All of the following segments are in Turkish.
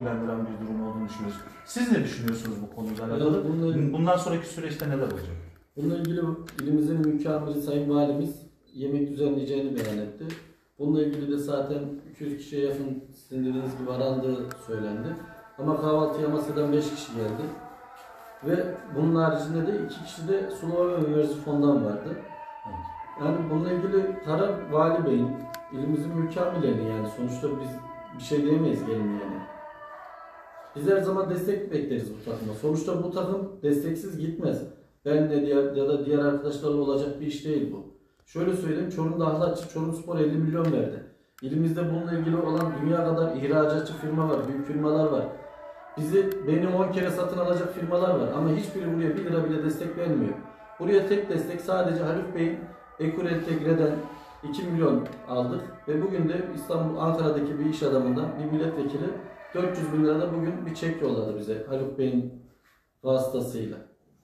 ilgilendiren bir durum olduğunu düşünüyoruz. Siz ne düşünüyorsunuz bu konuyla alakalı? Bundan sonraki süreçte neler olacak? Bununla ilgili ilimizin mükemmeli Sayın Valimiz yemek düzenleyeceğini beyan etti. Bununla ilgili de zaten 200 kişiye yakın sizin dediğiniz gibi arandığı söylendi. Ama kahvaltıya masadan 5 kişi geldi. Ve bunun haricinde de 2 kişi de Sulova ve Üniversite Fon'dan vardı. Evet. Yani bununla ilgili karar Vali Bey'in, ilimizin mükemmeli yani sonuçta biz bir şey diyemeyiz gelin yani. Biz her zaman destek bekleriz bu takıma. Sonuçta bu takım desteksiz gitmez. Ben de ya da diğer arkadaşlarla olacak bir iş değil bu. Şöyle söyleyeyim, Çorum'da Ahlatçı Çorumspor 50 milyon verdi. İlimizde bununla ilgili olan dünya kadar ihracatçı firma var, büyük firmalar var. Beni 10 kere satın alacak firmalar var ama hiçbiri buraya 1 lira bile destek vermiyor. Buraya tek destek sadece Haluk Bey'in Ekur Entegre'den 2 milyon aldık ve bugün de İstanbul, Ankara'daki bir iş adamından bir milletvekili 400 bin lirada bugün bir çek yolladı bize Haluk Bey'in vasıtasıyla.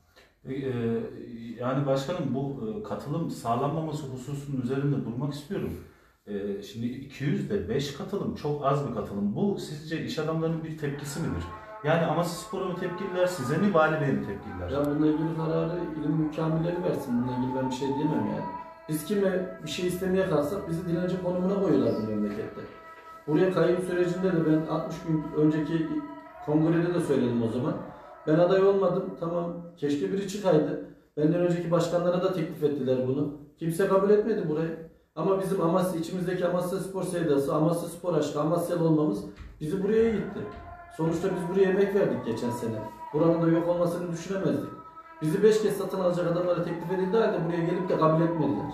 Yani başkanım bu katılım sağlanmaması hususunun üzerinde durmak istiyorum. Şimdi 200'de 5 katılım çok az bir katılım. Bu sizce iş adamlarının bir tepkisi midir? Yani Amasyaspor'a mı tepkililer, size mi, Vali Bey'e mi tepkililer? Ya bununla ilgili kararı ilim mükemmelleri versin. Bununla ilgili ben bir şey diyemem yani. Biz kime bir şey istemeye kalksak bizi dilenci konumuna koyuyorlar bu memlekette. Buraya kayıp sürecinde de ben 60 gün önceki kongrede de söyledim o zaman. Ben aday olmadım, tamam keşke biri çıkaydı. Benden önceki başkanlara da teklif ettiler bunu. Kimse kabul etmedi burayı. Ama bizim Amasya, içimizdeki Amasya Spor sevdası, Amasya Spor aşkı, Amasyalı olmamız bizi buraya gitti. Sonuçta biz buraya emek verdik geçen sene. Buranın da yok olmasını düşünemezdik. Bizi 5 kez satın alacak adamlara teklif edildi halde buraya gelip de kabul etmediler.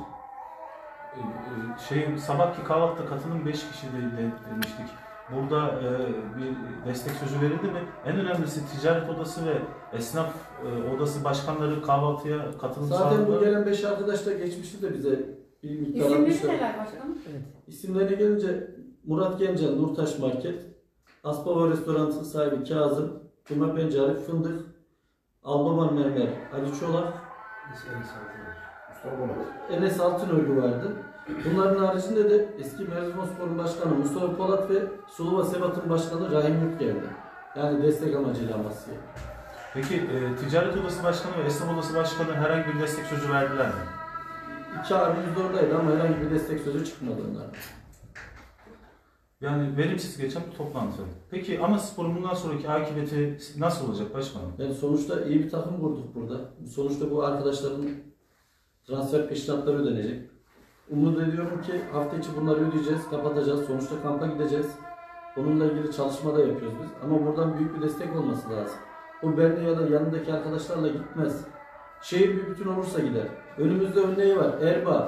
Sabahki kahvaltıda katılım 5 kişi demiştik. Burada bir destek sözü verildi mi? En önemlisi ticaret odası ve esnaf odası başkanları kahvaltıya katılım sağladılar. Zaten bu gelen 5 arkadaş da geçmişti de bize bir miktar almışlar. İsimleri neler başkanım? Evet. İsimlerine gelince Murat Gencel, Nurtaş Market, Aspava Restoranı sahibi Kazım, Cuma Pencari, Fındık, Albaman Mermer, Ali Çolak, Enes Altınörgü vardı. Bunların haricinde de eski Merzbospor'un başkanı Mustafa Polat ve Sulova Sebat'ın başkanı Rahim Yurt geldi. Yani destek amacıyla Amasya'ya. Peki ticaret odası başkanı ve esnaf odası başkanı herhangi bir destek sözü verdiler mi? 2 abimiz de oradaydı ama herhangi bir destek sözü çıkmadı onlardan. Yani verimsiz geçen bir toplantı. Peki Amasyaspor'un bundan sonraki akıbeti nasıl olacak başkanım? Yani sonuçta iyi bir takım kurduk burada. Sonuçta bu arkadaşların transfer peşinatları ödenecek. Umut ediyorum ki hafta içi bunları ödeyeceğiz, kapatacağız. Sonuçta kampa gideceğiz. Onunla ilgili çalışma da yapıyoruz biz. Ama buradan büyük bir destek olması lazım. Bu benle ya da yanındaki arkadaşlarla gitmez. Şehir bir bütün olursa gider. Önümüzde örneği var. Erbaa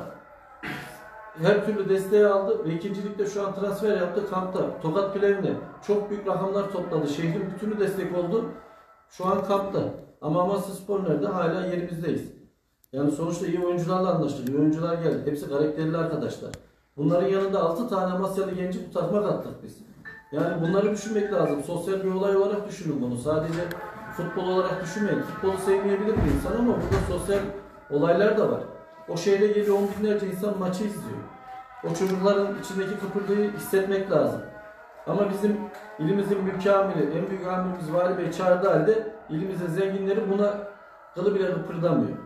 her türlü desteği aldı ve ikincilikte şu an transfer yaptı kampta. Tokat Plevne çok büyük rakamlar topladı. Şehrin bütünü destek oldu. Şu an kampta. Ama Amasyaspor nerede? Hala yerimizdeyiz. Yani sonuçta iyi oyuncularla anlaştık. İyi oyuncular geldi. Hepsi karakterli arkadaşlar. Bunların yanında 6 tane Amasyalı genci bu takıma kattık biz. Yani bunları düşünmek lazım. Sosyal bir olay olarak düşünün bunu. Sadece futbol olarak düşünmeyin. Futbolu sevmeyebilir bir insan ama burada sosyal olaylar da var. O şehre geliyor 10 binlerce insan maçı izliyor. O çocukların içindeki kıpırdığı hissetmek lazım. Ama bizim ilimizin mükemmeli, en büyük amirimiz Vali Bey çağırdığı halde ilimizin zenginleri buna kılı bile kıpırdamıyor.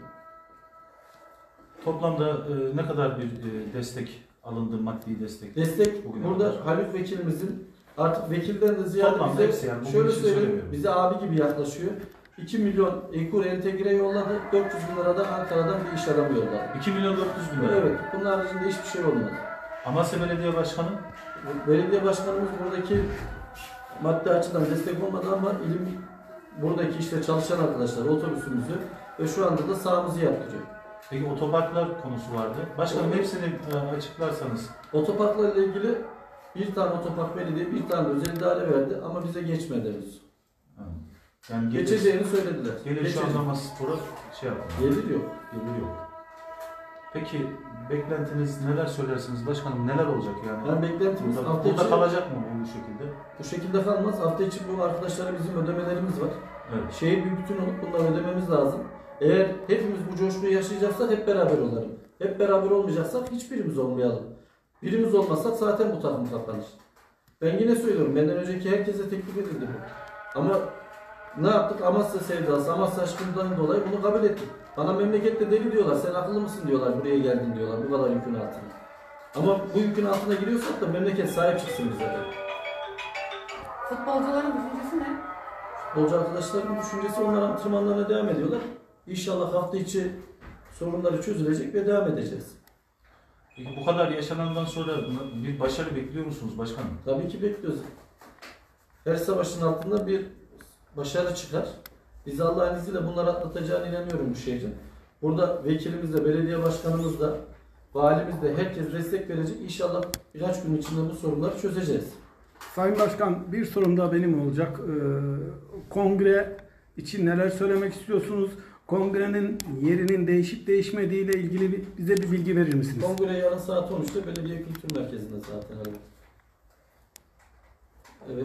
Toplamda ne kadar bir destek alındı, maddi destek? Destek burada Haluk Vekilimizin artık vekilden de ziyade toplamda bize yani, şöyle söyleyeyim, bize abi gibi yaklaşıyor. 2 milyon Ekur Entegre yolladı, 400 bin liradan Ankara'dan bir iş adamı yolladı. 2 milyon 400 bin lira. Evet, bunun haricinde hiçbir şey olmadı. Amasya Belediye Başkanı? Belediye Başkanımız buradaki maddi açıdan destek olmadı ama buradaki işte çalışan arkadaşlar otobüsümüzü ve şu anda da sahamızı yaptırıyor. Peki otoparklar konusu vardı. Başkanım hepsini açıklarsanız. Otoparklarla ilgili bir tane otopark belediye, bir tane özel idare verdi ama bize geçmedi henüz. Yani geçeceğini söylediler. Gelir şu anda Amasyaspor'a yapmıyor. Gelir yok. Gelir yok. Peki beklentiniz neler söylersiniz başkanım, neler olacak yani? Yani beklentimiz hafta burada içi kalacak mı bu şekilde? Bu şekilde kalmaz. Hafta içi bu arkadaşlara bizim ödemelerimiz var. Evet. Şehir bir bütün olup bunları ödememiz lazım. Eğer hepimiz bu coşkuyu yaşayacaksak hep beraber olalım. Hep beraber olmayacaksak hiçbirimiz olmayalım. Birimiz olmasak zaten bu takım kapanır. Ben yine söylüyorum, benden önceki herkese teklif edildi bu. Ama ne yaptık? Amasya sevdası, Amasya aşkından dolayı bunu kabul ettik. Bana memlekette deli diyorlar, sen akıllı mısın diyorlar, buraya geldin diyorlar, bu kadar yükün altına. Ama bu yükün altına giriyorsak da memleket sahip çıksın bize de. Futbolcuların düşüncesi ne? Futbolcu arkadaşlarımın düşüncesi, onlar antrenmanlarına devam ediyorlar. İnşallah hafta içi sorunları çözülecek ve devam edeceğiz. Peki bu kadar yaşanandan sonra bir başarı bekliyor musunuz başkanım? Tabii ki bekliyoruz. Her savaşın altında bir başarı çıkar. Biz Allah'ın izniyle bunları atlatacağına inanıyorum bu şehrin. Burada vekilimiz de, belediye başkanımız da, valimiz de, herkes destek verecek. İnşallah birkaç gün içinde bu sorunları çözeceğiz. Sayın Başkan, bir sorum daha benim olacak. Kongre için neler söylemek istiyorsunuz? Kongrenin yerinin değişip değişmediği ile ilgili bize bir bilgi verir misiniz? Kongre yarın saat 13'te Belediye Kültür Merkezi'nde zaten. Evet.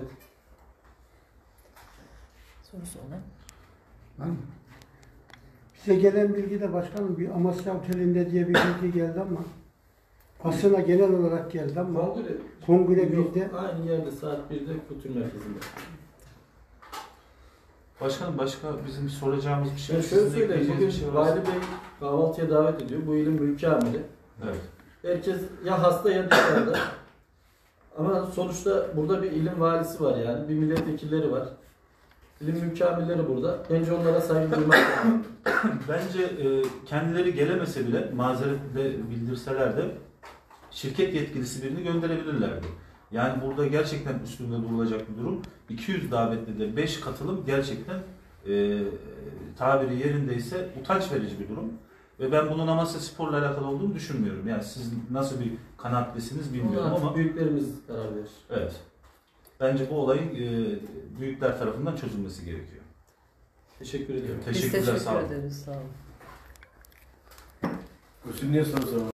Sorusu olan. Var mı? Bize gelen bilgi de başkanım bir Amasya Oteli'nde diye bir bilgi geldi ama basına genel olarak geldi ama kongre Yok, bizde aynı yerde saat 1'de Kültür Merkezi'nde. Başkanım başka bizim soracağımız bir şey Ben var. şöyle Sizin söyleyeyim, ekleyeceğiniz bir bugün şey varsa- Vali Bey kahvaltıya davet ediyor. Bu ilin mülki amiri. Evet. Herkes ya hasta ya dışarıda. Ama sonuçta burada bir ilin valisi var yani. Bir milletvekilleri var. İlim mükemmelleri burada. Bence onlara saygı duymak lazım. Bence kendileri gelemese bile mazeretle bildirseler de şirket yetkilisi birini gönderebilirlerdi. Yani burada gerçekten üstünde durulacak bir durum. 200 davetli de 5 katılım gerçekten tabiri yerindeyse utanç verici bir durum. Ve ben bunun Amasya Spor'la alakalı olduğunu düşünmüyorum. Yani siz nasıl bir kanaatlisiniz bilmiyorum Ama ama büyüklerimiz karar verir. evet. Bence bu olayın büyükler tarafından çözülmesi gerekiyor. Teşekkür ediyorum. Biz Teşekkürler, sağ olun. teşekkür ederiz. Sağ olun. Usul niye soru sormak?